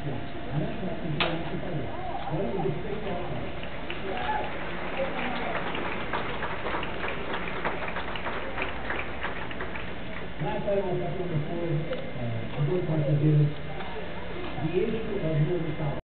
Last item on the floor, the board wants to do the issue of moving south.